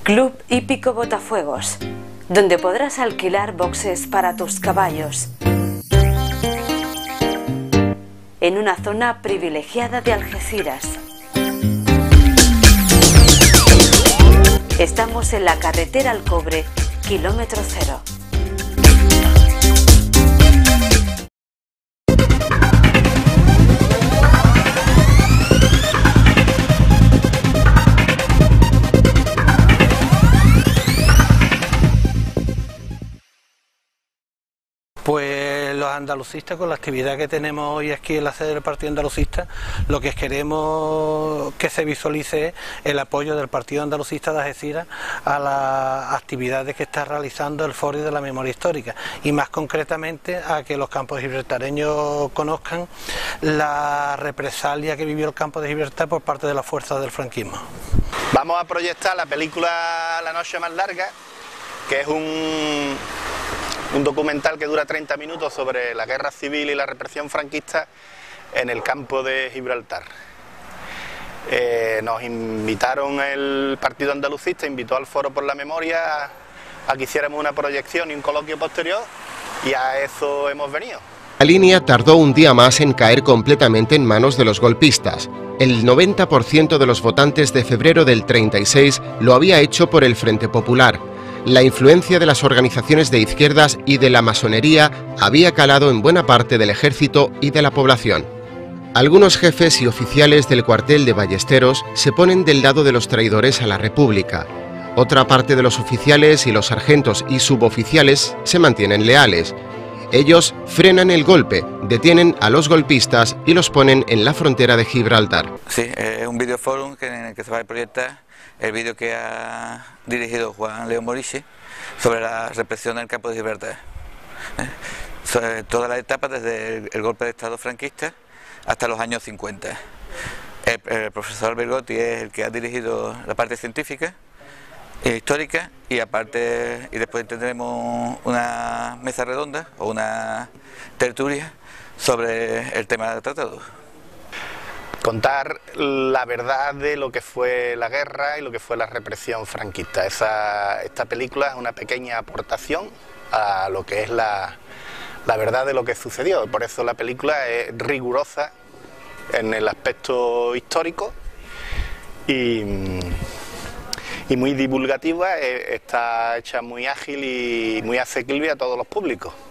Club Hípico Botafuegos, donde podrás alquilar boxes para tus caballos, en una zona privilegiada de Algeciras. Estamos en la carretera al Cobre, kilómetro 0. Pues los andalucistas, con la actividad que tenemos hoy aquí en la sede del Partido Andalucista, lo que queremos que se visualice es el apoyo del Partido Andalucista de Algeciras a las actividades que está realizando el Foro de la Memoria Histórica, y más concretamente a que los campos gibraltareños conozcan la represalia que vivió el campo de Gibraltar por parte de las fuerzas del franquismo. Vamos a proyectar la película La noche más larga, que es un documental que dura 30 minutos sobre la guerra civil y la represión franquista en el campo de Gibraltar. Nos invitaron, el Partido Andalucista invitó al Foro por la Memoria a que hiciéramos una proyección y un coloquio posterior, y a eso hemos venido. La línea tardó un día más en caer completamente en manos de los golpistas. El 90% de los votantes de febrero del 36 lo había hecho por el Frente Popular. La influencia de las organizaciones de izquierdas y de la masonería había calado en buena parte del ejército y de la población. Algunos jefes y oficiales del cuartel de Ballesteros se ponen del lado de los traidores a la República. Otra parte de los oficiales y los sargentos y suboficiales se mantienen leales. Ellos frenan el golpe, detienen a los golpistas y los ponen en la frontera de Gibraltar. Sí, es un videoforum en el que se va a proyectar el vídeo que ha dirigido Juan León Morici sobre la represión en el campo de Gibraltar. Sobre toda la etapa desde el golpe de Estado franquista hasta los años 50. El profesor Bergotti es el que ha dirigido la parte científica e histórica, y aparte, y después tendremos una mesa redonda o una tertulia sobre el tema del tratado. Contar la verdad de lo que fue la guerra y lo que fue la represión franquista. Esta película es una pequeña aportación a lo que es la verdad de lo que sucedió. Por eso la película es rigurosa en el aspecto histórico y muy divulgativa. Está hecha muy ágil y muy asequible a todos los públicos.